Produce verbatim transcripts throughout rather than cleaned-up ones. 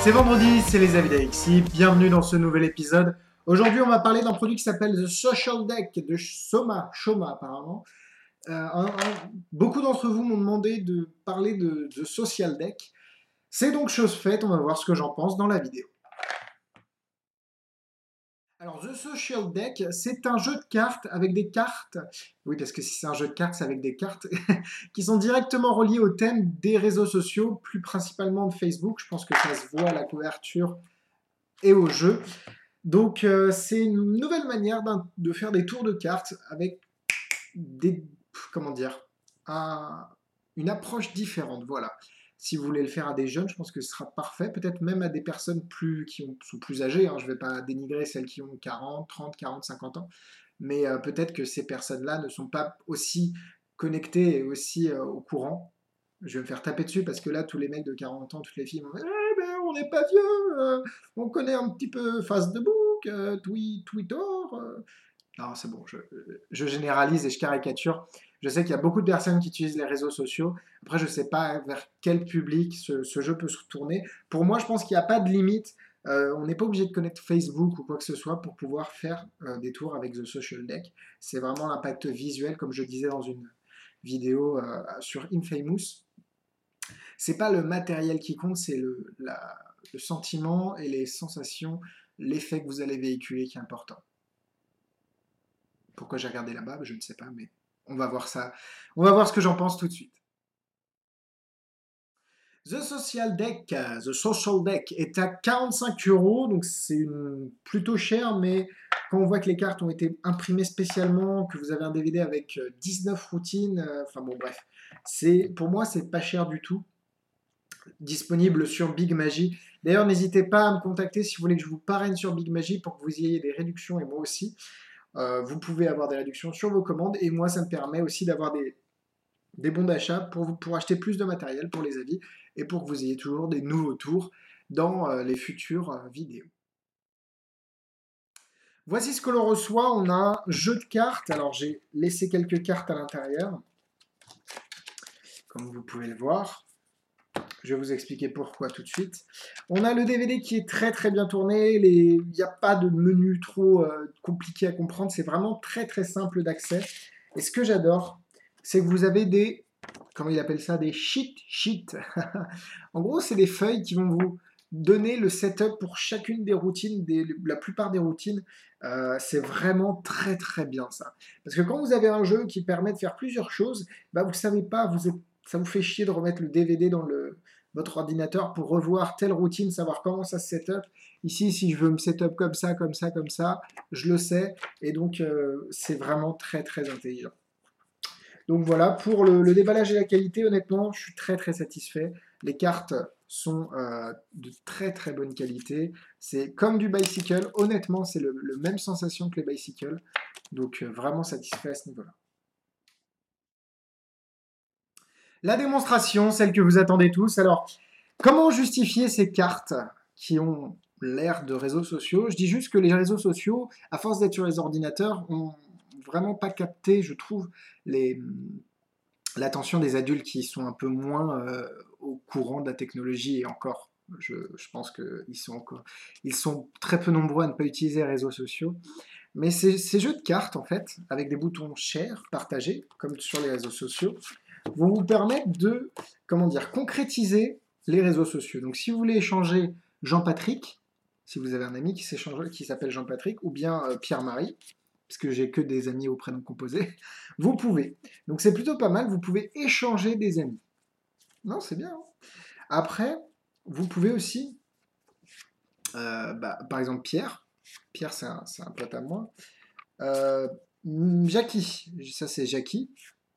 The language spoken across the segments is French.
C'est vendredi, c'est les avis d'Alexis, bienvenue dans ce nouvel épisode. Aujourd'hui, on va parler d'un produit qui s'appelle The Social Deck de Soma, Shoma apparemment. Euh, un- un- beaucoup d'entre vous m'ont demandé de parler de The Social Deck. C'est donc chose faite, on va voir ce que j'en pense dans la vidéo. Alors, The Social Deck, c'est un jeu de cartes avec des cartes, oui, parce que si c'est un jeu de cartes, c'est avec des cartes qui sont directement reliées au thème des réseaux sociaux, plus principalement de Facebook. Je pense que ça se voit à la couverture et au jeu. Donc, euh, c'est une nouvelle manière de faire des tours de cartes avec des, comment dire, un- une approche différente. Voilà. Si vous voulez le faire à des jeunes, je pense que ce sera parfait. Peut-être même à des personnes plus, qui ont- sont plus âgées. Hein. Je ne vais pas dénigrer celles qui ont quarante, trente, quarante, cinquante ans. Mais euh, peut-être que ces personnes-là ne sont pas aussi connectées et aussi euh, au courant. Je vais me faire taper dessus parce que là, tous les mecs de quarante ans, toutes les filles vont dire Eh ben, on n'est pas vieux, euh, on connaît un petit peu Facebook, euh, Twi- Twitter. euh. Non, c'est bon, je, je généralise et je caricature. Je sais qu'il y a beaucoup de personnes qui utilisent les réseaux sociaux. Après, je ne sais pas vers quel public ce, ce jeu peut se tourner. Pour moi, je pense qu'il n'y a pas de limite. Euh, on n'est pas obligé de connaître Facebook ou quoi que ce soit pour pouvoir faire euh, des tours avec The Social Deck. C'est vraiment l'impact visuel, comme je disais dans une vidéo euh, sur Infamous. C'est pas le matériel qui compte, c'est le, la- le sentiment et les sensations, l'effet que vous allez véhiculer qui est important. Pourquoi j'ai regardé là-bas, je ne sais pas, mais on va voir ça. On va voir ce que j'en pense tout de suite. The Social Deck, euh, The Social Deck est à quarante-cinq euros, donc c'est une- plutôt cher, mais quand on voit que les cartes ont été imprimées spécialement, que vous avez un D V D avec euh, dix-neuf routines, euh, enfin bon bref, c'est pour moi c'est pas cher du tout. Disponible sur Big Magie. D'ailleurs, n'hésitez pas à me contacter si vous voulez que je vous parraine sur Big Magie pour que vous ayez des réductions et moi aussi. Euh, vous pouvez avoir des réductions sur vos commandes et moi, ça me permet aussi d'avoir des, des bons d'achat pour, pour acheter plus de matériel pour les avis et pour que vous ayez toujours des nouveaux tours dans euh, les futures euh, vidéos. Voici ce que l'on reçoit. On a un jeu de cartes. Alors, j'ai laissé quelques cartes à l'intérieur, comme vous pouvez le voir. Je vais vous expliquer pourquoi tout de suite. On a le D V D qui est très très bien tourné. Les... Il n'y a pas de menu trop euh, compliqué à comprendre. C'est vraiment très très simple d'accès. Et ce que j'adore, c'est que vous avez des... Comment il appelle ça? Des cheat sheets. En gros, c'est des feuilles qui vont vous donner le setup pour chacune des routines, des... la plupart des routines. Euh, c'est vraiment très très bien ça. Parce que quand vous avez un jeu qui permet de faire plusieurs choses, bah, vous ne savez pas, vous êtes ça vous fait chier de remettre le D V D dans le, votre ordinateur pour revoir telle routine, savoir comment ça se setup. Ici, si je veux me setup comme ça, comme ça, comme ça, je le sais. Et donc, euh, c'est vraiment très, très intelligent. Donc voilà, pour le, le déballage et la qualité, honnêtement, je suis très, très satisfait. Les cartes sont euh, de très, très bonne qualité. C'est comme du bicycle. Honnêtement, c'est le, le même sensation que les bicycles. Donc, euh, vraiment satisfait à ce niveau-là. La démonstration, celle que vous attendez tous. Alors, comment justifier ces cartes qui ont l'air de réseaux sociaux? Je dis juste que les réseaux sociaux, à force d'être sur les ordinateurs, ont vraiment pas capté, je trouve, les, l'attention des adultes qui sont un peu moins euh, au courant de la technologie et encore. Je, je pense qu'ils sont encore, ils sont très peu nombreux à ne pas utiliser les réseaux sociaux. Mais ces, ces jeux de cartes, en fait, avec des boutons share, partagés, comme sur les réseaux sociaux, vont vous permettre de, comment dire, concrétiser les réseaux sociaux. Donc si vous voulez échanger Jean-Patrick, si vous avez un ami qui qui s'appelle Jean-Patrick, ou bien euh, Pierre-Marie, parce que j'ai que des amis au prénom composé, vous pouvez. Donc c'est plutôt pas mal, vous pouvez échanger des amis. Non, c'est bien. Hein. Après, vous pouvez aussi, euh, bah, par exemple Pierre, Pierre c'est un, c'est un pote à moi, euh, Jackie, ça c'est Jackie,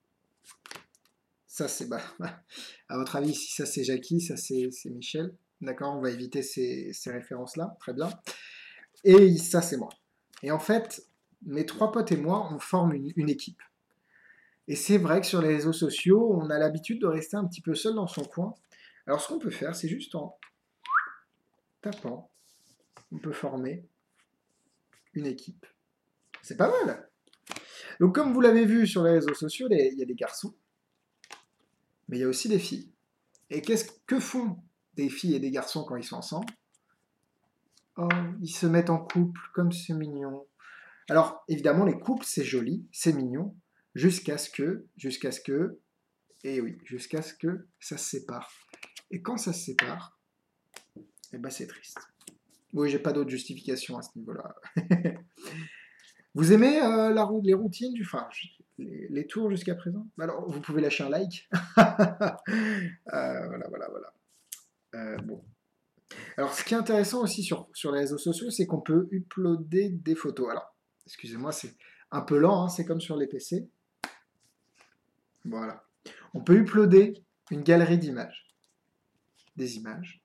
ça c'est, bah, à votre avis, si ça c'est Jackie, ça c'est c'est Michel, d'accord, on va éviter ces, ces références-là, très bien, et ça c'est moi. Et en fait, mes trois potes et moi, on forme une, une équipe. Et c'est vrai que sur les réseaux sociaux, on a l'habitude de rester un petit peu seul dans son coin. Alors ce qu'on peut faire, c'est juste en tapant, on peut former une équipe. C'est pas mal. Donc comme vous l'avez vu sur les réseaux sociaux, il y a des garçons, mais il y a aussi des filles. Et qu'est-ce que font des filles et des garçons quand ils sont ensemble. Oh, ils se mettent en couple, comme c'est mignon. Alors, évidemment, les couples, c'est joli, c'est mignon, jusqu'à ce que, jusqu'à ce que, et oui, jusqu'à ce que ça se sépare. Et quand ça se sépare, eh ben c'est triste. Oui, j'ai pas d'autre justification à ce niveau-là. Vous aimez euh, la, rou- les routines du, enfin, les, les tours jusqu'à présent? Alors, vous pouvez lâcher un like. Euh, voilà, voilà, voilà. Euh, bon. Alors, ce qui est intéressant aussi sur, sur les réseaux sociaux, c'est qu'on peut uploader des photos. Alors, excusez-moi, c'est un peu lent, hein, c'est comme sur les P C. Voilà. On peut uploader une galerie d'images. Des images.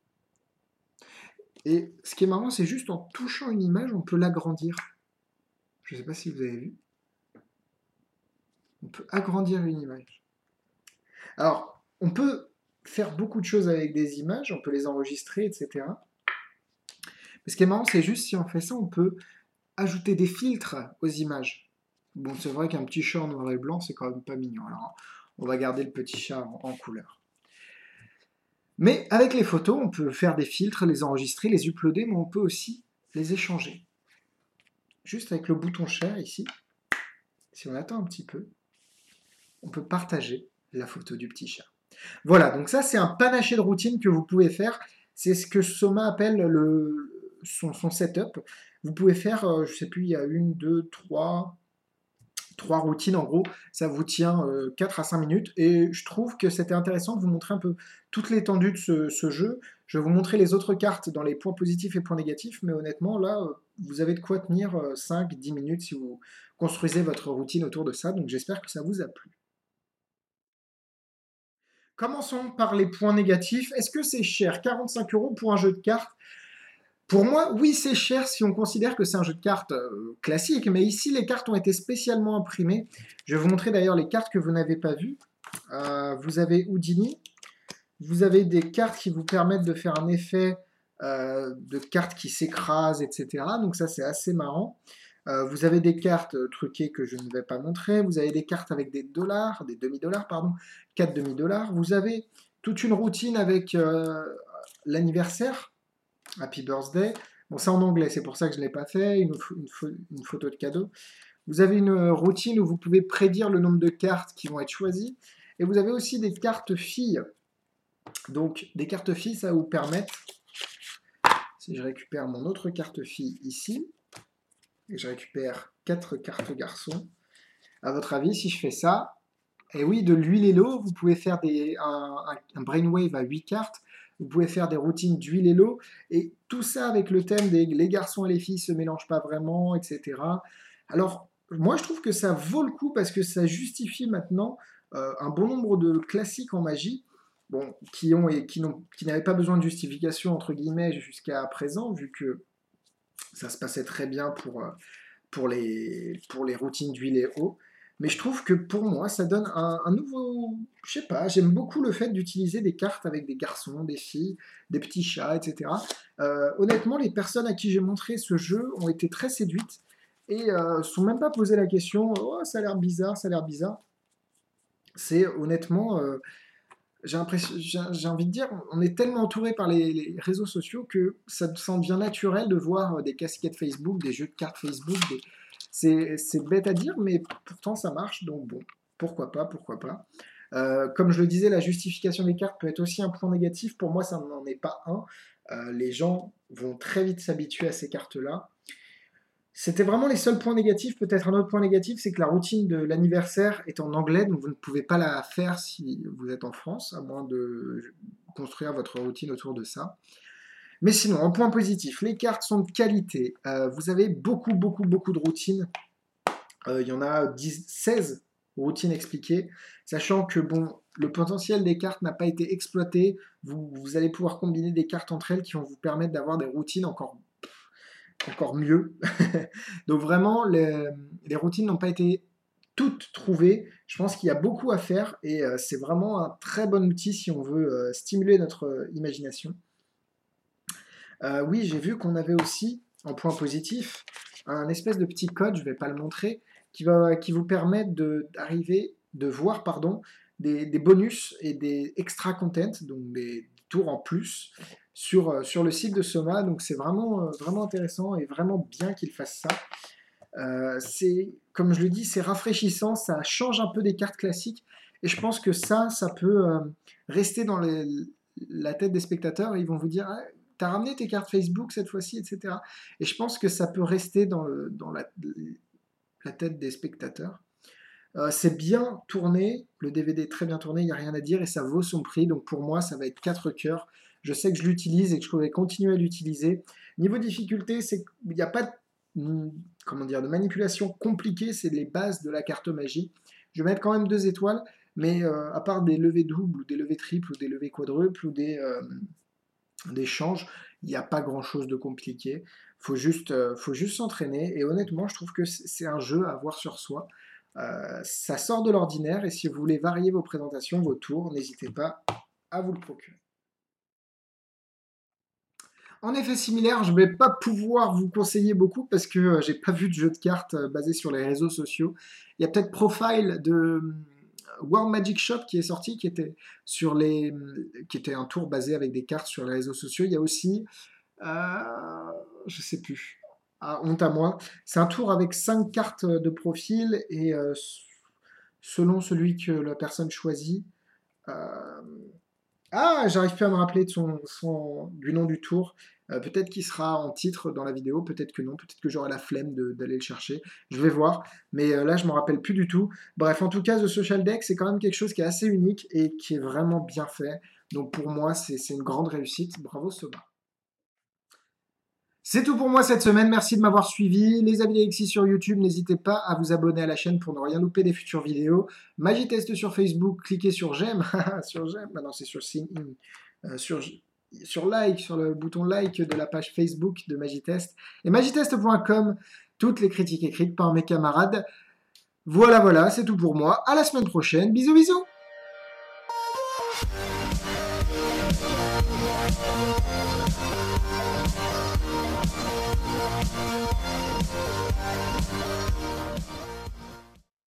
Et ce qui est marrant, c'est juste en touchant une image, on peut l'agrandir. Je ne sais pas si vous avez vu. On peut agrandir une image. Alors, on peut faire beaucoup de choses avec des images, on peut les enregistrer, et cetera. Mais ce qui est marrant, c'est juste si on fait ça, on peut ajouter des filtres aux images. Bon, c'est vrai qu'un petit chat en noir et blanc, c'est quand même pas mignon. Alors, on va garder le petit chat en, en couleur. Mais avec les photos, on peut faire des filtres, les enregistrer, les uploader, mais on peut aussi les échanger. Juste avec le bouton share ici, si on attend un petit peu, on peut partager la photo du petit chat. Voilà, donc ça c'est un panaché de routines que vous pouvez faire. C'est ce que Soma appelle le, son, son setup. Vous pouvez faire, euh, je sais plus, il y a une, deux, trois, trois routines en gros. Ça vous tient euh, quatre à cinq minutes. Et je trouve que c'était intéressant de vous montrer un peu toute l'étendue de ce, ce jeu. Je vais vous montrer les autres cartes dans les points positifs et points négatifs. Mais honnêtement, là, euh, vous avez de quoi tenir euh, cinq dix minutes si vous construisez votre routine autour de ça. Donc j'espère que ça vous a plu. Commençons par les points négatifs. Est-ce que c'est cher? quarante-cinq euros pour un jeu de cartes? Pour moi, oui, c'est cher si on considère que c'est un jeu de cartes euh, classique, mais ici, les cartes ont été spécialement imprimées. Je vais vous montrer d'ailleurs les cartes que vous n'avez pas vues. Euh, vous avez Houdini, vous avez des cartes qui vous permettent de faire un effet euh, de cartes qui s'écrasent, et cetera. Donc ça, c'est assez marrant. Euh, vous avez des cartes euh, truquées que je ne vais pas montrer. Vous avez des cartes avec des dollars, des demi-dollars, pardon, quatre demi-dollars. Vous avez toute une routine avec euh, l'anniversaire, Happy Birthday. Bon, c'est en anglais, c'est pour ça que je ne l'ai pas fait. Une, une, une photo de cadeau. Vous avez une routine où vous pouvez prédire le nombre de cartes qui vont être choisies. Et vous avez aussi des cartes filles. Donc, des cartes filles, ça va vous permettre, si je récupère mon autre carte fille ici, et je récupère quatre cartes garçons, à votre avis, si je fais ça, et oui, de l'huile et l'eau, vous pouvez faire des, un, un, un brainwave à huit cartes, vous pouvez faire des routines d'huile et l'eau, et tout ça avec le thème des les garçons et les filles se mélangent pas vraiment, et cetera. Alors, moi, je trouve que ça vaut le coup parce que ça justifie maintenant euh, un bon nombre de classiques en magie, bon, qui ont et qui n'ont, qui n'avaient pas besoin de justification entre guillemets jusqu'à présent, vu que ça se passait très bien pour euh, pour les, pour les routines d'huile et eau. Mais je trouve que pour moi, ça donne un, un nouveau. Je sais pas, j'aime beaucoup le fait d'utiliser des cartes avec des garçons, des filles, des petits chats, et cetera. Euh, honnêtement, les personnes à qui j'ai montré ce jeu ont été très séduites et euh, sont même pas posé la question oh, ça a l'air bizarre, ça a l'air bizarre. C'est honnêtement. Euh, j'ai l'impression, j'ai j'ai envie de dire, on est tellement entouré par les, les réseaux sociaux que ça me devient naturel de voir des casquettes Facebook, des jeux de cartes Facebook. Des... C'est, c'est bête à dire, mais pourtant ça marche, donc bon, pourquoi pas, pourquoi pas. Euh, comme je le disais, la justification des cartes peut être aussi un point négatif. Pour moi, ça n'en est pas un. Euh, les gens vont très vite s'habituer à ces cartes-là. C'était vraiment les seuls points négatifs. Peut-être un autre point négatif, c'est que la routine de l'anniversaire est en anglais, donc vous ne pouvez pas la faire si vous êtes en France, à moins de construire votre routine autour de ça. Mais sinon, en point positif, les cartes sont de qualité. Euh, vous avez beaucoup, beaucoup, beaucoup de routines. Euh, il y en a dix, seize routines expliquées, sachant que bon, le potentiel des cartes n'a pas été exploité. Vous, vous allez pouvoir combiner des cartes entre elles qui vont vous permettre d'avoir des routines encore encore mieux. Donc vraiment, les, les routines n'ont pas été toutes trouvées. Je pense qu'il y a beaucoup à faire et euh, c'est vraiment un très bon outil si on veut euh, stimuler notre euh, imagination. Euh, oui, j'ai vu qu'on avait aussi, en point positif, un espèce de petit code, je ne vais pas le montrer, qui, va, qui vous permet de, d'arriver, de voir pardon, des, des bonus et des extra content, donc des, tours en plus sur, euh, sur le site de Soma. Donc c'est vraiment, euh, vraiment intéressant et vraiment bien qu'ils fassent ça. Euh, c'est, comme je le dis, c'est rafraîchissant, ça change un peu des cartes classiques. Et je pense que ça, ça peut euh, rester dans les- la tête des spectateurs. Et ils vont vous dire, ah, t'as ramené tes cartes Facebook cette fois-ci, et cetera. Et je pense que ça peut rester dans, le, dans la, la tête des spectateurs. Euh, c'est bien tourné, le D V D est très bien tourné, il n'y a rien à dire et ça vaut son prix. Donc pour moi, ça va être quatre cœurs. Je sais que je l'utilise et que je vais continuer à l'utiliser. Niveau difficulté, c'est qu'il n'y a pas de, comment dire, de manipulation compliquée, c'est les bases de la carte magie. Je vais mettre quand même deux étoiles, mais euh, à part des levées doubles ou des levées triples ou des levées quadruples ou des, euh, des changes, il n'y a pas grand-chose de compliqué. Faut juste, euh, faut juste s'entraîner et honnêtement, je trouve que c'est un jeu à avoir sur soi. Euh, ça sort de l'ordinaire et si vous voulez varier vos présentations, vos tours, n'hésitez pas à vous le procurer. En effet similaire, je ne vais pas pouvoir vous conseiller beaucoup parce que euh, j'ai pas vu de jeu de cartes euh, basé sur les réseaux sociaux. Il y a peut-être Profile de euh, World Magic Shop qui est sorti, qui était sur les, qui était un tour basé avec des cartes sur les réseaux sociaux. Il y a aussi, euh, je sais plus, ah, honte à moi, c'est un tour avec cinq cartes de profil et euh, selon celui que la personne choisit. Euh, Ah, j'arrive plus à me rappeler de son, son- du nom du tour. Euh, peut-être qu'il sera en titre dans la vidéo, peut-être que non, peut-être que j'aurai la flemme de- d'aller le chercher. Je vais voir, mais euh, là je me rappelle plus du tout. Bref, en tout cas, The Social Deck, c'est quand même quelque chose qui est assez unique et qui est vraiment bien fait. Donc pour moi, c'est c'est une grande réussite. Bravo Soma. C'est tout pour moi cette semaine. Merci de m'avoir suivi. Les amis d'Alexis sur YouTube, n'hésitez pas à vous abonner à la chaîne pour ne rien louper des futures vidéos. Magitest sur Facebook, cliquez sur j'aime. Sur j'aime, maintenant c'est sur sign in. Euh, sur, sur like, sur le bouton like de la page Facebook de Magitest. Et magitest point com, toutes les critiques écrites par mes camarades. Voilà, voilà, c'est tout pour moi. À la semaine prochaine. Bisous, bisous.